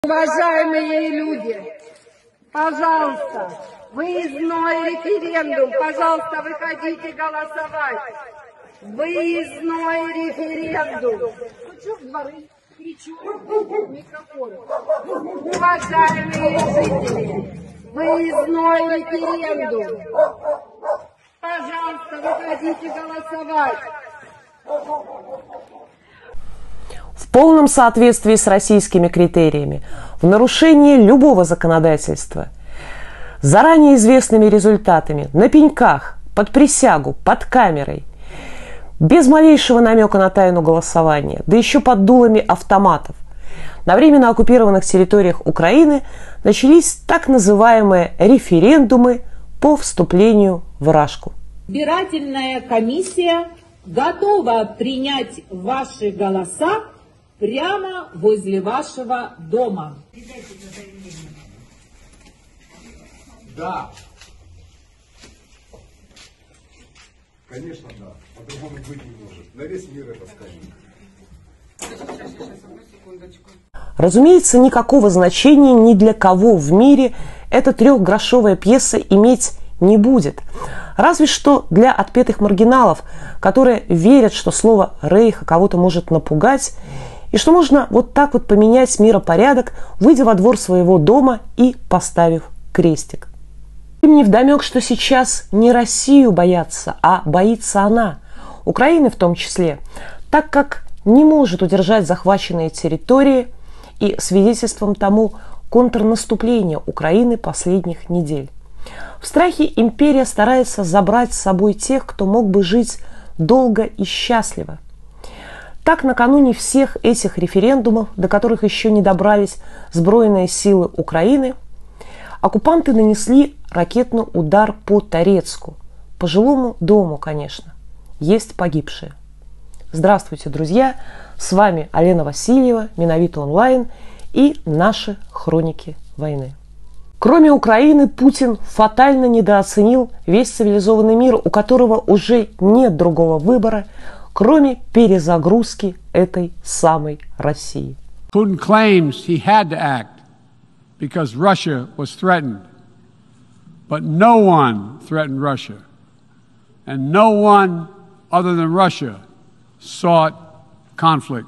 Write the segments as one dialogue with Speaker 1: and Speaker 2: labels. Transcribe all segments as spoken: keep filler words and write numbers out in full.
Speaker 1: Уважаемые люди, пожалуйста, выездной референдум, пожалуйста, выходите голосовать. Выездной референдум. Хочу в дворы, кричу в микрофон. Уважаемые жители, выездной референдум. Пожалуйста, выходите голосовать.
Speaker 2: В полном соответствии с российскими критериями, в нарушении любого законодательства, заранее известными результатами, на пеньках, под присягу, под камерой, без малейшего намека на тайну голосования, да еще под дулами автоматов, на временно оккупированных территориях Украины начались так называемые референдумы по вступлению в Рашку.
Speaker 3: Избирательная комиссия готова принять ваши голоса прямо возле вашего дома.
Speaker 4: Да. Конечно, да. По-другому быть не может. На весь мир это скажем.
Speaker 2: Разумеется, никакого значения ни для кого в мире эта трехгрошовая пьеса иметь не будет. Разве что для отпетых маргиналов, которые верят, что слово «рейха» кого-то может напугать, и что можно вот так вот поменять миропорядок, выйдя во двор своего дома и поставив крестик. Им невдомек, что сейчас не Россию боятся, а боится она, Украины в том числе, так как не может удержать захваченные территории, и свидетельством тому контрнаступление Украины последних недель. В страхе империя старается забрать с собой тех, кто мог бы жить долго и счастливо. Так, накануне всех этих референдумов, до которых еще не добрались сбройные силы Украины, оккупанты нанесли ракетный удар по Торецку, по жилому дому, конечно. Есть погибшие. Здравствуйте, друзья! С вами Алена Васильева, Миновито онлайн и наши хроники войны. Кроме Украины, Путин фатально недооценил весь цивилизованный мир, у которого уже нет другого выбора, кроме перезагрузки этой самой России.
Speaker 5: Putin claims he had to act because Russia was threatened. But no one threatened Russia. And no one other than Russia sought conflict.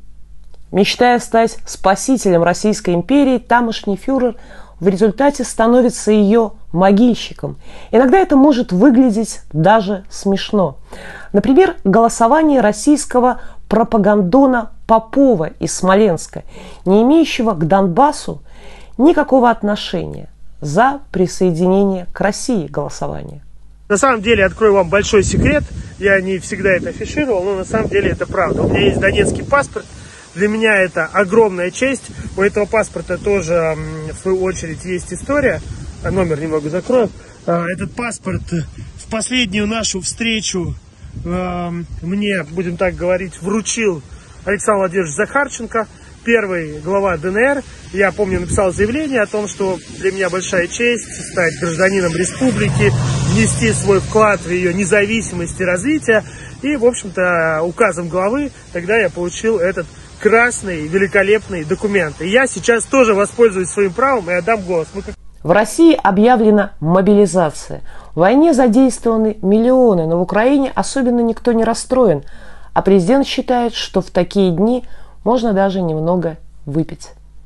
Speaker 2: Мечтая стать спасителем Российской империи, тамошний фюрер в результате становится ее могильщиком. Иногда это может выглядеть даже смешно. Например, голосование российского пропагандона Попова из Смоленска, не имеющего к Донбассу никакого отношения, за присоединение к России голосования.
Speaker 6: На самом деле, открою вам большой секрет, я не всегда это афишировал, но на самом деле это правда. У меня есть донецкий паспорт, для меня это огромная честь. У этого паспорта тоже, в свою очередь, есть история. Номер немного закрою. Этот паспорт в последнюю нашу встречу мне, будем так говорить, вручил Александр Владимирович Захарченко, первый глава ДНР. Я помню, написал заявление о том, что для меня большая честь стать гражданином республики, внести свой вклад в ее независимость и развитие. И, в общем-то, указом главы тогда я получил этот красный, великолепный документ. И я сейчас тоже воспользуюсь своим правом и отдам голос.
Speaker 2: В России объявлена мобилизация. В войне задействованы миллионы, но в Украине особенно никто не расстроен. А президент считает, что в такие дни можна даже немного випити.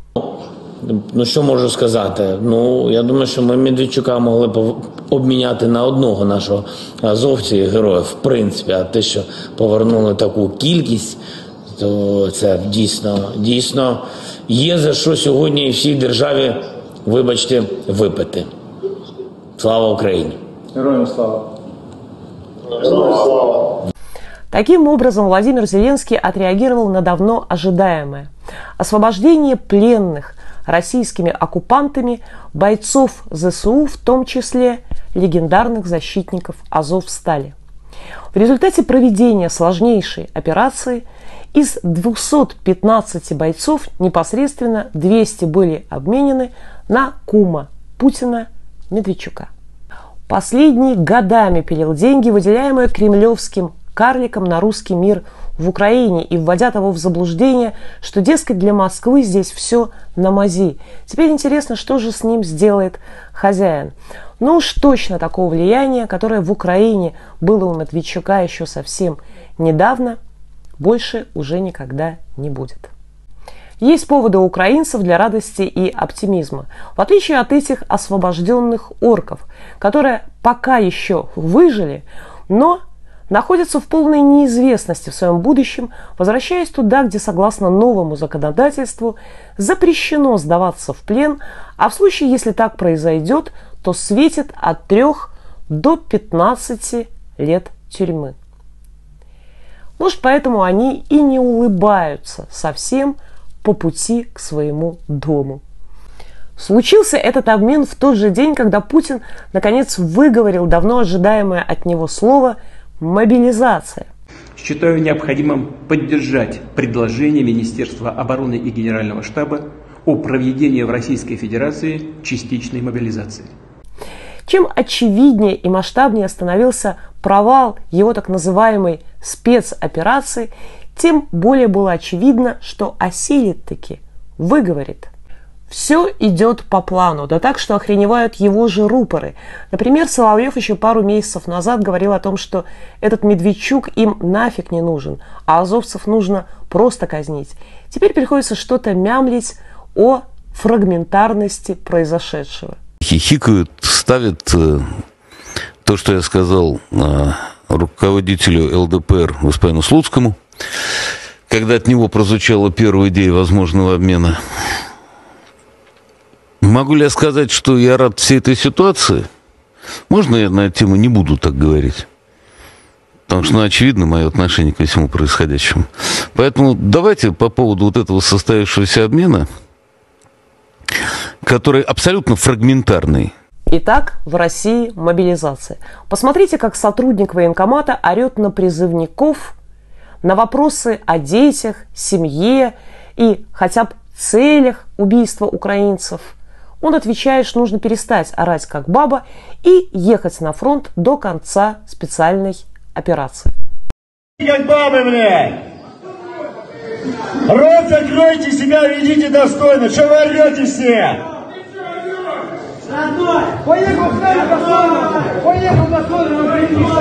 Speaker 7: Ну, що можу сказати? Ну, я думаю, що ми Медведчука могли б обміняти на одного нашого азовця і героя, в принципі. А те, що повернули таку кількість, то це дійсно, дійсно є за що сьогодні всій державі, вибачте, випити. Слава Україні!
Speaker 8: Героям слава!
Speaker 7: Героям слава!
Speaker 2: Таким образом, Владимир Зеленский отреагировал на давно ожидаемое освобождение пленных российскими оккупантами бойцов ЗСУ, в том числе легендарных защитников Азовстали. В результате проведения сложнейшей операции из двухсот пятнадцати бойцов непосредственно двести были обменены на кума Путина Медведчука. Последний годами пилил деньги, выделяемые кремлевским карликом на русский мир в Украине и вводя того в заблуждение, что, дескать, для Москвы здесь все на мази. Теперь интересно, что же с ним сделает хозяин. Ну уж точно такого влияния, которое в Украине было у Медведчука еще совсем недавно, больше уже никогда не будет. Есть поводы у украинцев для радости и оптимизма. В отличие от этих освобожденных орков, которые пока еще выжили, но находятся в полной неизвестности в своем будущем, возвращаясь туда, где, согласно новому законодательству, запрещено сдаваться в плен, а в случае, если так произойдет, то светит от трёх до пятнадцати лет тюрьмы. Может, поэтому они и не улыбаются совсем по пути к своему дому. Случился этот обмен в тот же день, когда Путин наконец выговорил давно ожидаемое от него слово «мобилизация».
Speaker 8: Считаю необходимым поддержать предложение Министерства обороны и Генерального штаба о проведении в Российской Федерации частичной мобилизации.
Speaker 2: Чем очевиднее и масштабнее становился провал его так называемой спецоперации, тем более было очевидно, что осилит-таки, выговорит. Все идет по плану, да так, что охреневают его же рупоры. Например, Соловьев еще пару месяцев назад говорил о том, что этот Медведчук им нафиг не нужен, а азовцев нужно просто казнить. Теперь приходится что-то мямлить о фрагментарности произошедшего.
Speaker 9: Хихикают, ставят э, то, что я сказал э, руководителю ЛДПР господину Слуцкому, когда от него прозвучала первая идея возможного обмена. Могу ли я сказать, что я рад всей этой ситуации? Можно я на эту тему не буду так говорить? Потому что, ну, очевидно, мое отношение ко всему происходящему. Поэтому давайте по поводу вот этого состоявшегося обмена, который абсолютно фрагментарный.
Speaker 2: Итак, в России мобилизация. Посмотрите, как сотрудник военкомата орет на призывников, на вопросы о детях, семье и хотя бы целях убийства украинцев. Он отвечает, что нужно перестать орать как баба и ехать на фронт до конца специальной операции.
Speaker 10: Как бабы, блядь! Рот закройте, себя ведите достойно! Что вы орете все? Поехал с нами достойно! Поехал достойно!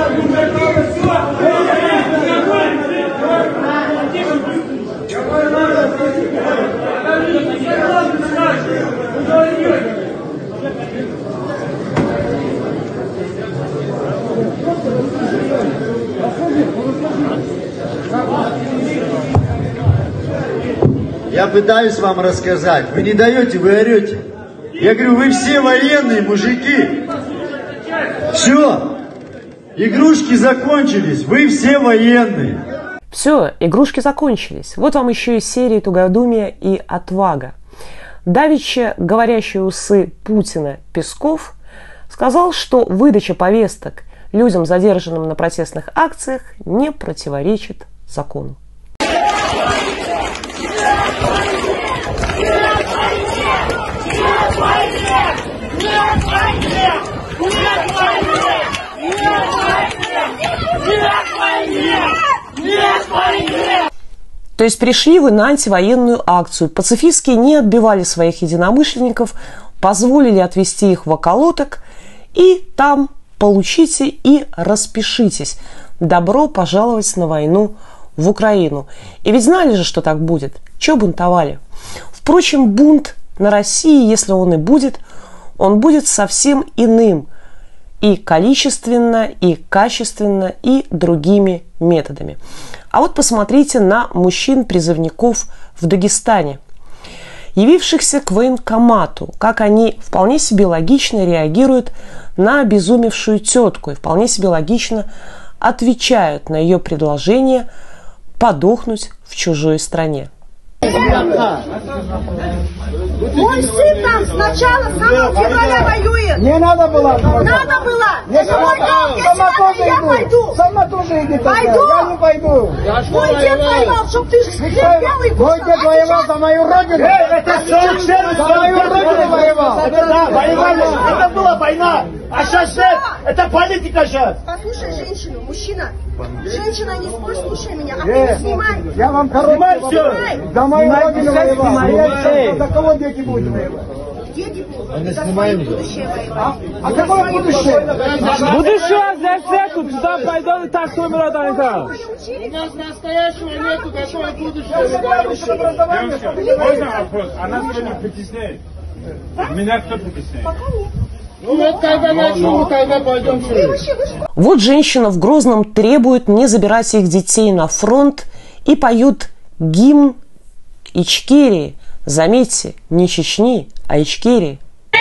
Speaker 10: Я пытаюсь вам рассказать. Вы не даете, вы орете. Я говорю, вы все военные мужики. Все. Игрушки закончились. Вы все военные.
Speaker 2: Все, игрушки закончились. Вот вам еще и серии тугодумия и отвага. Давеча говорящие усы Путина Песков сказал, что выдача повесток людям, задержанным на протестных акциях, не противоречит закону. То есть пришли вы на антивоенную акцию, пацифистские не отбивали своих единомышленников, позволили отвезти их в околоток, и там получите и распишитесь. Добро пожаловать на войну в Украину. И ведь знали же, что так будет. Чего бунтовали? Впрочем, бунт на России, если он и будет, он будет совсем иным. И количественно, и качественно, и другими методами. А вот посмотрите на мужчин-призывников в Дагестане, явившихся к военкомату, как они вполне себе логично реагируют на обезумевшую тетку и вполне себе логично отвечают на ее предложение подохнуть в чужой стране.
Speaker 11: Мой сын там сначала с самого февраля воюет.
Speaker 10: Не надо было.
Speaker 11: Надо было.
Speaker 10: Не сама, сама тоже
Speaker 11: я
Speaker 10: иду.
Speaker 11: пойду.
Speaker 10: Сама тоже иди.
Speaker 11: Пойду.
Speaker 10: Я не пойду.
Speaker 11: Мой дед воевал, чтоб ты белый кусал.
Speaker 10: Мой дед воевал за мою родину. Это совершенно за мою родину воевал. Это да, воевали. Это была война. А сейчас это политика сейчас.
Speaker 11: Послушай женщину. Мужчина, женщина, не спорь, слушай меня, а ты не снимай.
Speaker 6: Я вам снимай все. За мою родину воевал. За кого дети будут воевать?
Speaker 11: Дети будут, за свое будущее воевать.
Speaker 6: А какое будущее?
Speaker 12: Будущее за всех, туда пойдем и так своим родом.
Speaker 6: У нас настоящего нету, какое будущее?
Speaker 12: Можно вопрос? Она сегодня притесняет. Меня кто притесняет?
Speaker 11: Пока нет.
Speaker 6: Ну вот когда начнем, тогда пойдем сюда.
Speaker 2: Вот женщина в Грозном требует не забирать их детей на фронт и поют гимн Ичкерии. Заметьте, не Чечни, а Ичкерии.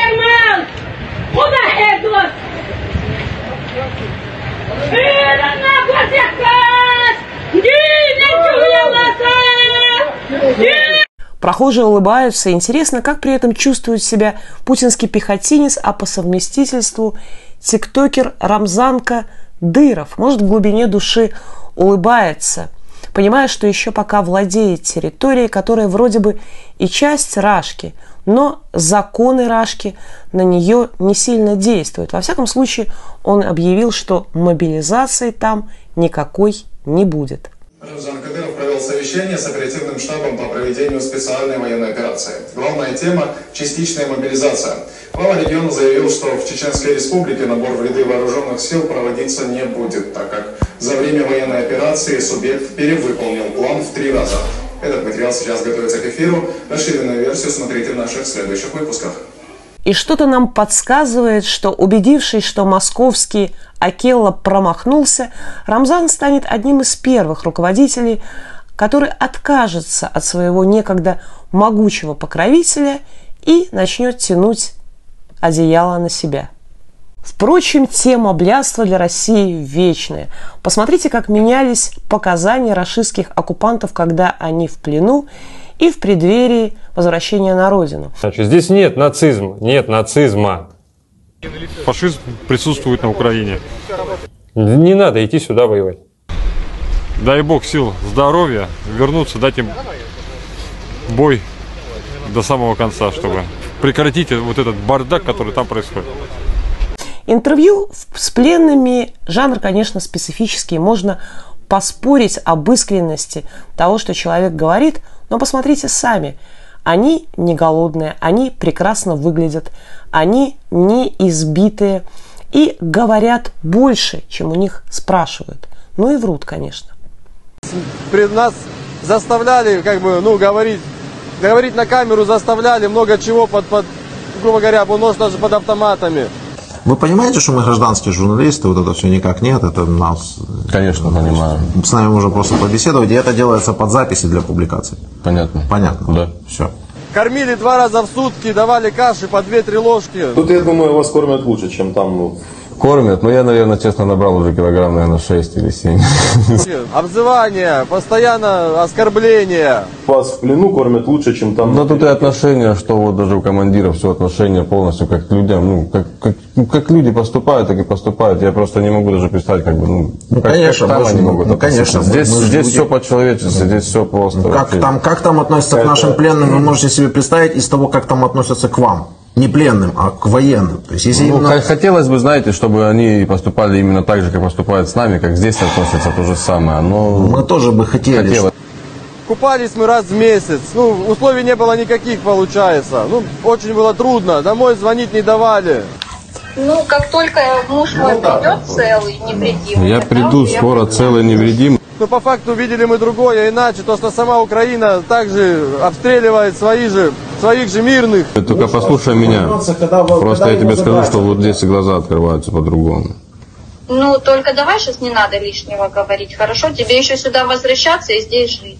Speaker 2: Прохожие улыбаются. Интересно, как при этом чувствует себя путинский пехотинец, а по совместительству тиктокер Рамзан Кадыров. Может, в глубине души улыбается, понимая, что еще пока владеет территорией, которая вроде бы и часть Рашки, но законы Рашки на нее не сильно действуют. Во всяком случае, он объявил, что мобилизации там никакой не будет.
Speaker 13: Рамзан Кадыров провел совещание с оперативным штабом по проведению специальной военной операции. Главная тема – частичная мобилизация. Глава региона заявил, что в Чеченской республике набор в ряды вооруженных сил проводиться не будет, так как за время военной операции субъект перевыполнил план в три раза. Этот материал сейчас готовится к эфиру. Расширенную версию смотрите в наших следующих выпусках.
Speaker 2: И что-то нам подсказывает, что, убедившись, что московский Акелло промахнулся, Рамзан станет одним из первых руководителей, который откажется от своего некогда могучего покровителя и начнет тянуть одеяло на себя. Впрочем, тема блядства для России вечная. Посмотрите, как менялись показания рашистских оккупантов, когда они в плену и в преддверии возвращения на родину.
Speaker 14: Значит, здесь нет нацизма, нет нацизма.
Speaker 15: Фашизм присутствует на Украине.
Speaker 14: Не надо идти сюда воевать.
Speaker 15: Дай бог сил, здоровья, вернуться, дать им бой до самого конца, чтобы прекратить вот этот бардак, который там происходит.
Speaker 2: Интервью с пленными жанр, конечно, специфический. Можно поспорить об искренности того, что человек говорит, но посмотрите сами. Они не голодные, они прекрасно выглядят, они не избитые и говорят больше, чем у них спрашивают. Ну и врут, конечно.
Speaker 16: Пред нас заставляли, как бы, ну, говорить, говорить на камеру заставляли много чего под, под грубо говоря, может даже под автоматами.
Speaker 17: Вы понимаете, что мы гражданские журналисты, вот это все никак нет, это нас...
Speaker 18: Конечно, понимаю.
Speaker 17: С нами можно просто побеседовать, и это делается под записи для публикации.
Speaker 18: Понятно.
Speaker 17: Понятно.
Speaker 18: Да.
Speaker 17: Все.
Speaker 16: Кормили два раза в сутки, давали каши по две-три ложки.
Speaker 18: Тут, я думаю, вас кормят лучше, чем там, ну... Кормят, но я, наверное, честно набрал уже килограмм, наверное, шесть или семь.
Speaker 16: Обзывания, постоянно оскорбления.
Speaker 18: Вас в плену кормят лучше, чем там. Да тут и отношения, что вот даже у командиров все отношения полностью как к людям. Ну, как, как, как люди поступают, так и поступают. Я просто не могу даже представить, как бы, ну,
Speaker 17: ну
Speaker 18: как,
Speaker 17: конечно,
Speaker 18: как там они могут
Speaker 17: ну, конечно,
Speaker 18: здесь, здесь
Speaker 17: люди...
Speaker 18: все по-человечески, здесь все просто.
Speaker 17: Как там, как там относятся к нашим пленным, вы можете себе представить из того, как там относятся к вам. Не пленным, а к военным. То есть, если
Speaker 18: ну,
Speaker 17: именно...
Speaker 18: Хотелось бы, знаете, чтобы они поступали именно так же, как поступают с нами, как здесь относятся, то же самое. Но
Speaker 17: мы тоже бы хотели.
Speaker 18: Хотелось.
Speaker 16: Купались мы раз в месяц. Ну, условий не было никаких, получается. Ну, очень было трудно. Домой звонить не давали.
Speaker 19: Ну, как только муж мой придет целый, невредимый.
Speaker 18: Я приду скоро целый, невредимый.
Speaker 16: Но по факту видели мы другое, иначе. То, что сама Украина также обстреливает свои же, своих же мирных.
Speaker 18: Только послушай меня. Просто я тебе скажу, что вот здесь и глаза открываются по-другому.
Speaker 19: Ну, только давай сейчас не надо лишнего говорить, хорошо? Тебе еще сюда возвращаться и здесь жить.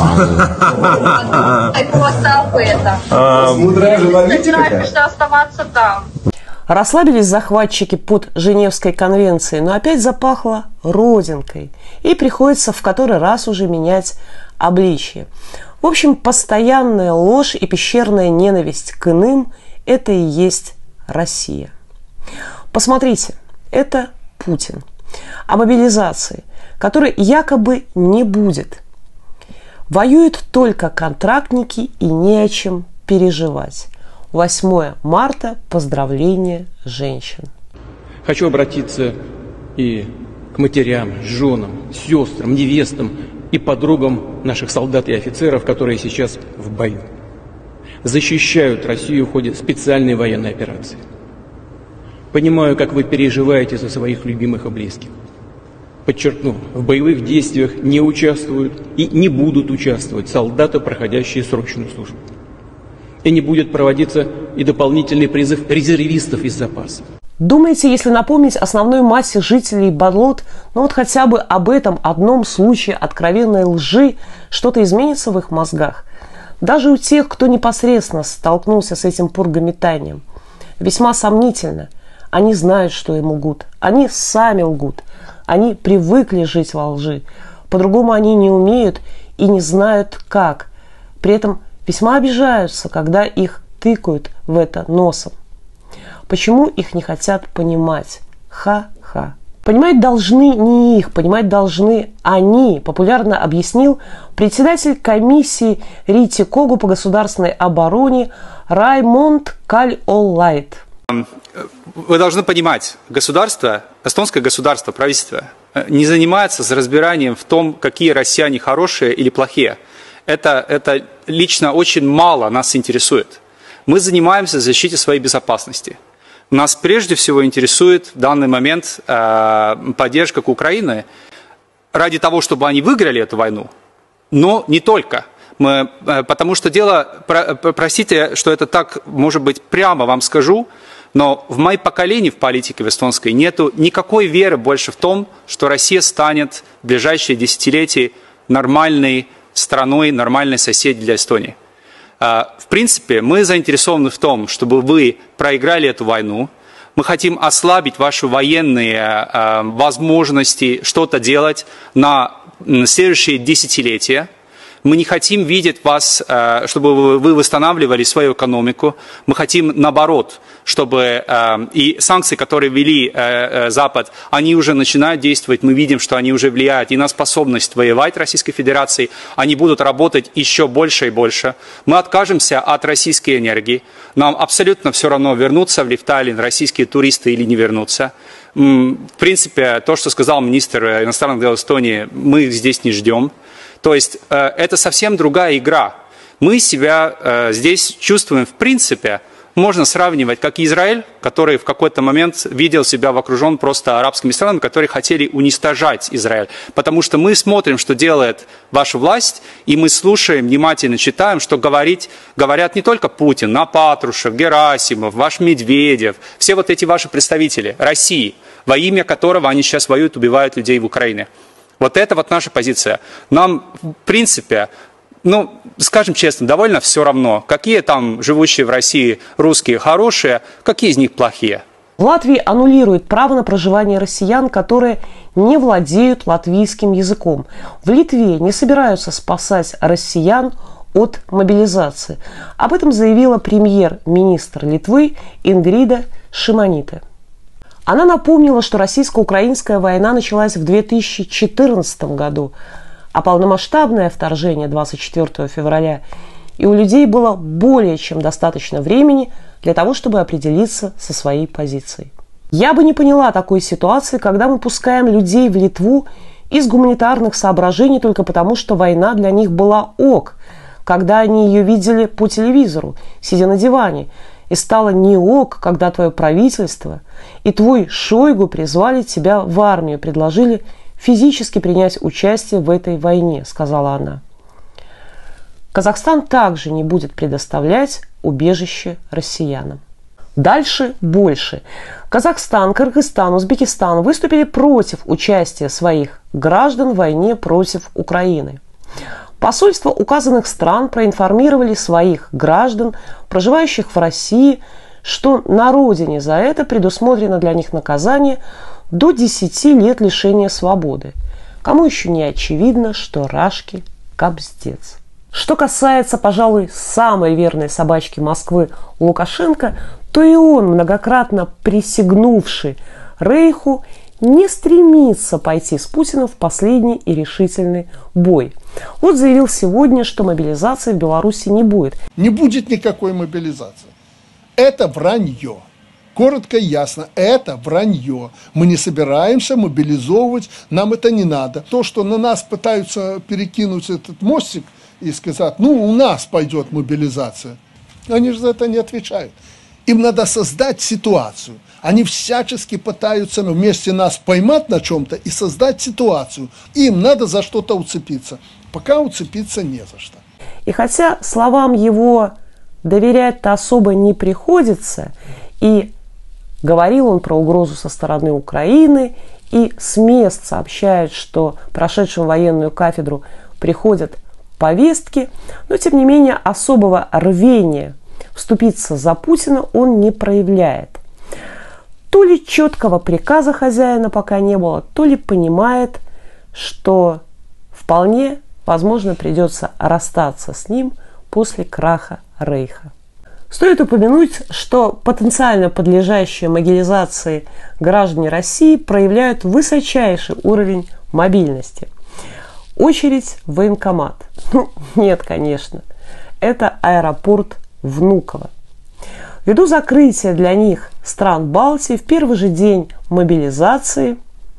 Speaker 19: А просто об этом. Ты собираешься оставаться там.
Speaker 2: Расслабились захватчики под Женевской конвенцией, но опять запахло родинкой. И приходится в который раз уже менять обличие. В общем, постоянная ложь и пещерная ненависть к иным – это и есть Россия. Посмотрите, это Путин. О мобилизации, которой якобы не будет. Воюют только контрактники и не о чем переживать. восьмое марта. Поздравления женщин.
Speaker 8: Хочу обратиться и к матерям, женам, сестрам, невестам и подругам наших солдат и офицеров, которые сейчас в бою. Защищают Россию в ходе специальной военной операции. Понимаю, как вы переживаете за своих любимых и близких. Подчеркну, в боевых действиях не участвуют и не будут участвовать солдаты, проходящие срочную службу. И не будет проводиться и дополнительный призыв резервистов из запаса.
Speaker 2: Думаете, если напомнить основной массе жителей болот, ну вот хотя бы об этом одном случае откровенной лжи, что-то изменится в их мозгах? Даже у тех, кто непосредственно столкнулся с этим пургометанием. Весьма сомнительно. Они знают, что им лгут. Они сами лгут. Они привыкли жить во лжи. По-другому они не умеют и не знают как. При этом весьма обижаются, когда их тыкают в это носом. Почему их не хотят понимать? Ха-ха. Понимать должны не их, понимать должны они, популярно объяснил председатель комиссии Рити Когу по государственной обороне Раймонд Каль-Оллайт.
Speaker 20: Вы должны понимать, государство, эстонское государство, правительство не занимается с разбиранием в том, какие россияне хорошие или плохие. Это, это лично очень мало нас интересует. Мы занимаемся защитой своей безопасности. Нас прежде всего интересует в данный момент э, поддержка Украины ради того, чтобы они выиграли эту войну, но не только. Мы, э, потому что дело, про, простите, что это так, может быть, прямо вам скажу, но в моем поколении в политике в эстонской нету никакой веры больше в том, что Россия станет в ближайшие десятилетия нормальной страной, нормальной соседью для Эстонии. В принципе, мы заинтересованы в том, чтобы вы проиграли эту войну. Мы хотим ослабить ваши военные возможности что-то делать на следующие десятилетия. Мы не хотим видеть вас, чтобы вы восстанавливали свою экономику. Мы хотим наоборот, чтобы и санкции, которые ввели Запад, они уже начинают действовать. Мы видим, что они уже влияют и на способность воевать Российской Федерации. Они будут работать еще больше и больше. Мы откажемся от российской энергии. Нам абсолютно все равно, вернутся в Лифталин российские туристы или не вернутся. В принципе, то, что сказал министр иностранных дел Эстонии, мы их здесь не ждем. То есть э, это совсем другая игра. Мы себя э, здесь чувствуем, в принципе, можно сравнивать, как Израиль, который в какой-то момент видел себя окружен просто арабскими странами, которые хотели уничтожать Израиль. Потому что мы смотрим, что делает ваша власть, и мы слушаем, внимательно читаем, что говорить, говорят не только Путин, но Патрушев, Герасимов, ваш Медведев, все вот эти ваши представители России, во имя которого они сейчас воюют, убивают людей в Украине. Вот это вот наша позиция. Нам, в принципе, ну, скажем честно, довольно все равно, какие там живущие в России русские хорошие, какие из них плохие.
Speaker 2: В Латвии аннулируют право на проживание россиян, которые не владеют латвийским языком. В Литве не собираются спасать россиян от мобилизации. Об этом заявила премьер-министр Литвы Ингрида Шимониде. Она напомнила, что российско-украинская война началась в две тысячи четырнадцатом году, а полномасштабное вторжение двадцать четвёртого февраля, и у людей было более чем достаточно времени для того, чтобы определиться со своей позицией. Я бы не поняла такой ситуации, когда мы пускаем людей в Литву из гуманитарных соображений только потому, что война для них была ок, когда они ее видели по телевизору, сидя на диване, и стало не ок, когда твое правительство и твой Шойгу призвали тебя в армию, предложили физически принять участие в этой войне, сказала она. Казахстан также не будет предоставлять убежище россиянам. Дальше больше. Казахстан, Кыргызстан, Узбекистан выступили против участия своих граждан в войне против Украины. Посольства указанных стран проинформировали своих граждан, проживающих в России, что на родине за это предусмотрено для них наказание до десяти лет лишения свободы. Кому еще не очевидно, что рашки капздец. Что касается, пожалуй, самой верной собачки Москвы Лукашенко, то и он, многократно присягнувший Рейху, не стремится пойти с Путиным в последний и решительный бой. Вот заявил сегодня, что мобилизации в Беларуси не будет.
Speaker 21: Не будет никакой мобилизации. Это вранье. Коротко и ясно, это вранье. Мы не собираемся мобилизовывать, нам это не надо. То, что на нас пытаются перекинуть этот мостик и сказать, ну, у нас пойдет мобилизация, они же за это не отвечают. Им надо создать ситуацию. Они всячески пытаются вместе нас поймать на чем-то и создать ситуацию. Им надо за что-то уцепиться. Пока уцепиться не за что.
Speaker 2: И хотя словам его доверять-то особо не приходится, и говорил он про угрозу со стороны Украины, и с мест сообщает, что прошедшим военную кафедру приходят повестки, но тем не менее особого рвения вступиться за Путина он не проявляет. То ли четкого приказа хозяина пока не было, то ли понимает, что вполне возможно придется расстаться с ним после краха Рейха. Стоит упомянуть, что потенциально подлежащие мобилизации граждане России проявляют высочайший уровень мобильности. Очередь в военкомат. Ну, нет, конечно. Это аэропорт Внуково. Ввиду закрытия для них стран Балтии в первый же день мобилизации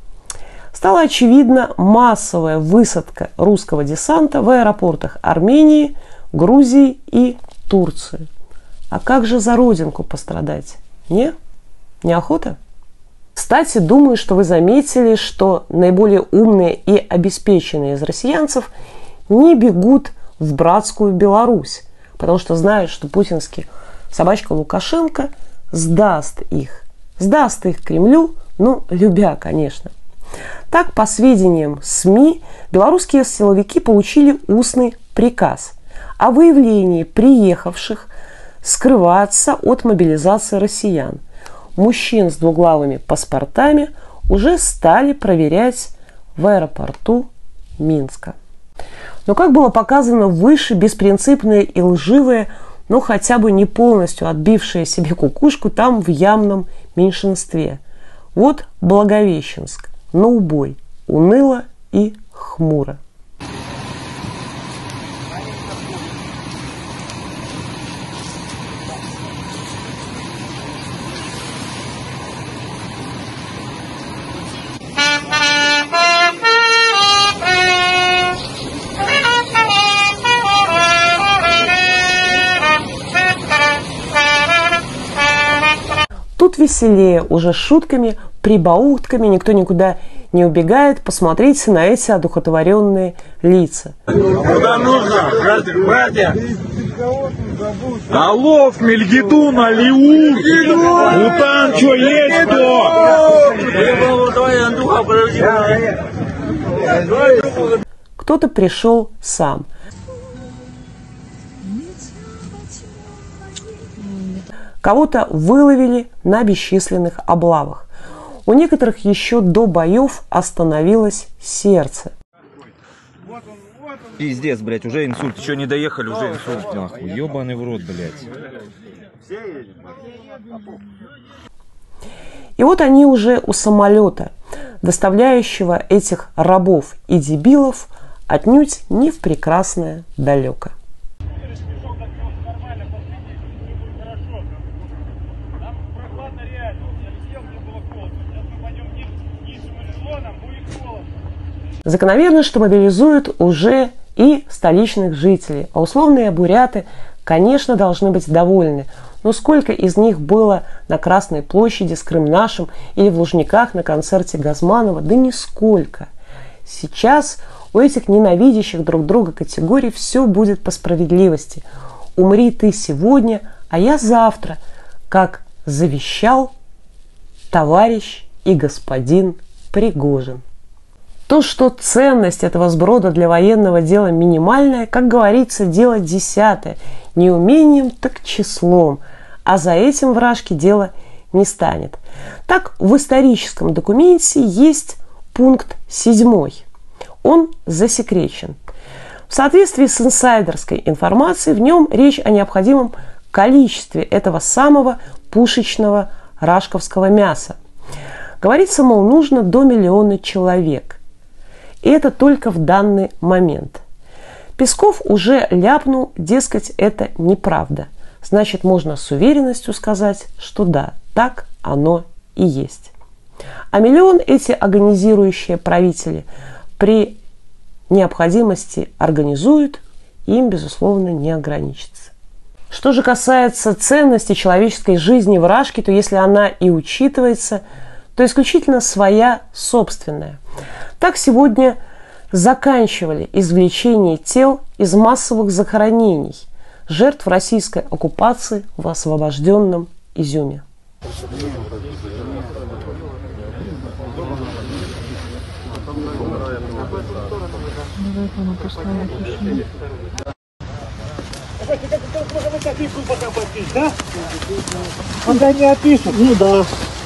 Speaker 2: стала очевидна массовая высадка русского десанта в аэропортах Армении, Грузии и Турции. А как же за родинку пострадать? Не? Неохота? Кстати, думаю, что вы заметили, что наиболее умные и обеспеченные из россиянцев не бегут в братскую Беларусь, потому что знают, что путинский собачка Лукашенко сдаст их. Сдаст их Кремлю, ну, любя, конечно. Так, по сведениям СМИ, белорусские силовики получили устный приказ о выявлении приехавших скрываться от мобилизации россиян. Мужчин с двуглавыми паспортами уже стали проверять в аэропорту Минска. Но, как было показано выше, беспринципные и лживые, но хотя бы не полностью отбившие себе кукушку там в явном меньшинстве. Вот Благовещенск, на убой, уныло и хмуро. Тут веселее, уже шутками, прибаутками, никто никуда не убегает. Посмотрите на эти одухотворенные лица.
Speaker 12: Куда нужно, братья, братья? Алов, Мельгиду, Алиу, Утан, что есть кто?
Speaker 2: Кто-то пришел сам. Кого-то выловили на бесчисленных облавах. У некоторых еще до боев остановилось сердце.
Speaker 22: Пиздец, блядь, уже инсульт. Еще не доехали, уже инсульт, нахуй. Ебаный в рот, блядь.
Speaker 2: И вот они уже у самолета, доставляющего этих рабов и дебилов отнюдь не в прекрасное далеко. Закономерно, что мобилизуют уже и столичных жителей. А условные буряты, конечно, должны быть довольны. Но сколько из них было на Красной площади с Крым нашим или в Лужниках на концерте Газманова? Да нисколько. Сейчас у этих ненавидящих друг друга категорий все будет по справедливости. Умри ты сегодня, а я завтра, как завещал товарищ и господин Пригожин. То, что ценность этого сброда для военного дела минимальная, как говорится, дело десятое. Не умением, так числом. А за этим вражке дело не станет. Так, в историческом документе есть пункт седьмой. Он засекречен. В соответствии с инсайдерской информацией, в нем речь о необходимом количестве этого самого пушечного рашковского мяса. Говорится, мол, нужно до миллиона человек. И это только в данный момент. Песков уже ляпнул, дескать, это неправда. Значит, можно с уверенностью сказать, что да, так оно и есть. А миллион эти агонизирующие правители при необходимости организуют, им, безусловно, не ограничится. Что же касается ценности человеческой жизни в Рашке, то если она и учитывается, то исключительно своя собственная. Так сегодня заканчивали извлечение тел из массовых захоронений жертв российской оккупации в освобожденном Изюме.
Speaker 12: Когда не опишут, ну да.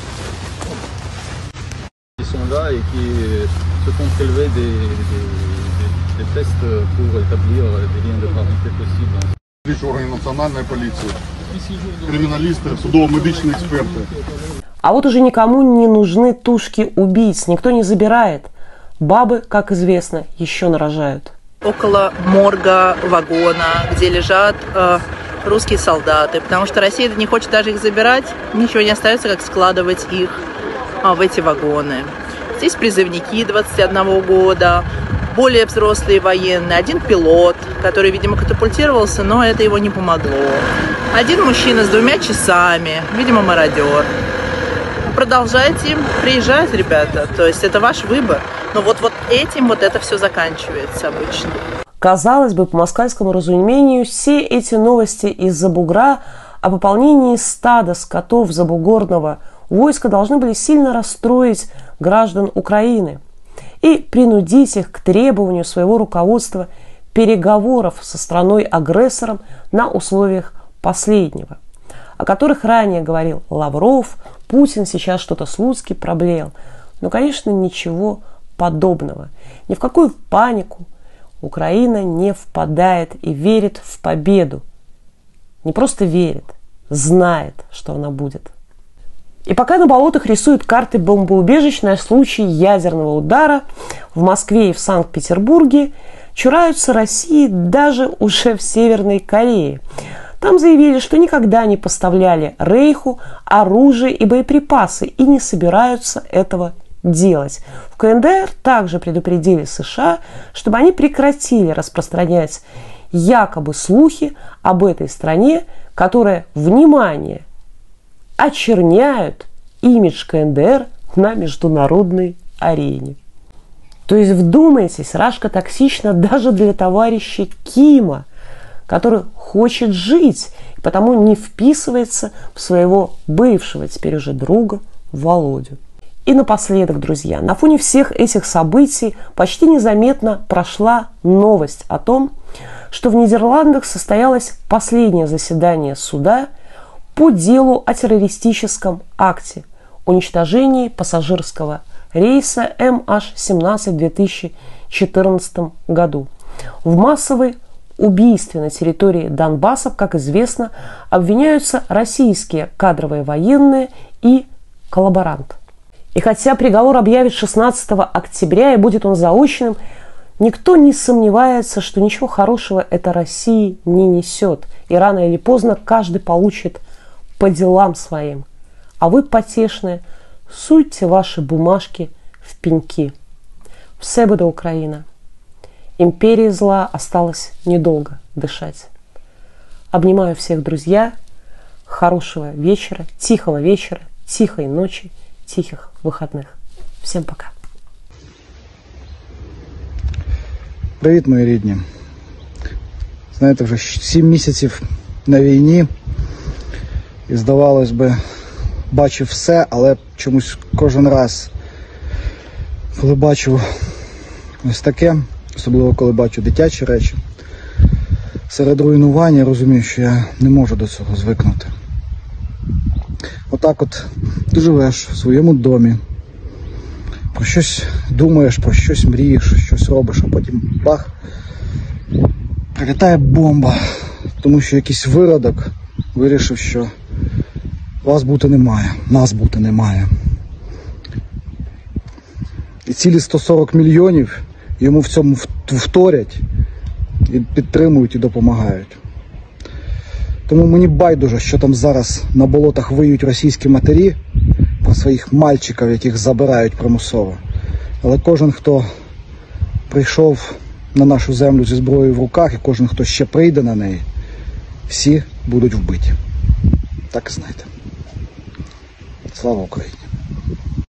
Speaker 1: Ils sont là et qui se font prélever des, des, des, des tests pour établir des liens de parenté possibles.
Speaker 4: Лишь органы национальной полиции, криминалисты, судово-медичные эксперты.
Speaker 2: А вот уже никому не нужны тушки убийц, никто не забирает. Бабы, как известно, еще нарожают.
Speaker 3: Около морга вагона, где лежат э, русские солдаты, потому что Россия не хочет даже их забирать, ничего не остается, как складывать их э, в эти вагоны. Здесь призывники двадцати одного года, более взрослые военные, один пилот, который, видимо, катапультировался, но это его не помогло. Один мужчина с двумя часами, видимо, мародер. Продолжайте приезжать, ребята, то есть это ваш выбор. Но вот, вот этим вот это все заканчивается обычно.
Speaker 2: Казалось бы, по москальскому разумению, все эти новости из-за бугра о пополнении стада скотов забугорного войска должны были сильно расстроить граждан Украины и принудить их к требованию своего руководства переговоров со страной-агрессором на условиях последнего, о которых ранее говорил Лавров. Путин сейчас что-то Слуцкий проблеял. Но, конечно, ничего подобного. Ни в какую панику Украина не впадает и верит в победу. Не просто верит, знает, что она будет. И пока на болотах рисуют карты бомбоубежищ на случай ядерного удара, в Москве и в Санкт-Петербурге чураются России даже уже в Северной Корее. Там заявили, что никогда не поставляли Рейху оружие и боеприпасы и не собираются этого делать. В КНДР также предупредили США, чтобы они прекратили распространять якобы слухи об этой стране, которая, внимание, очерняют имидж КНДР на международной арене. То есть, вдумайтесь, Рашка токсична даже для товарища Кима, который хочет жить, и потому не вписывается в своего бывшего, теперь уже друга, Володю. И напоследок, друзья, на фоне всех этих событий почти незаметно прошла новость о том, что в Нидерландах состоялось последнее заседание суда по делу о террористическом акте уничтожении пассажирского рейса эм аш семнадцать в две тысячи четырнадцатом году. В массовой убийстве на территории Донбасса, как известно, обвиняются российские кадровые военные и коллаборант. И хотя приговор объявят шестнадцатого октября и будет он заочным, никто не сомневается, что ничего хорошего это России не несет. И рано или поздно каждый получит по делам своим. А вы, потешные, суйте ваши бумажки в пеньки. Все буде Украина. Империи зла осталось недолго дышать. Обнимаю всех, друзья. Хорошего вечера, тихого вечера, тихой ночи, тихих выходных. Всем пока.
Speaker 23: Привіт, мої рідні. Знаєте, вже сім місяців на війні. І, здавалось би, бачив все, але чомусь кожен раз, коли бачу ось таке, особливо коли бачу дитячі речі, серед руйнування, я розумію, що я не можу до цього звикнути. Отак от ти живеш в своєму домі, про щось думаєш, про щось мрієш, щось робиш, а потім бах, прилітає бомба, тому що якийсь виродок вирішив, що вас бути немає, нас бути немає. І цілі сто сорок мільйонів йому в цьому вторять, і підтримують і допомагають. Тому мені байдуже, що там зараз на болотах виють російські матері, своїх мальчиків, яких забирають примусово. Але кожен, хто прийшов на нашу землю зі зброєю в руках, і кожен, хто ще прийде на неї, всі будуть вбиті. Так і знайте. Слава Україні!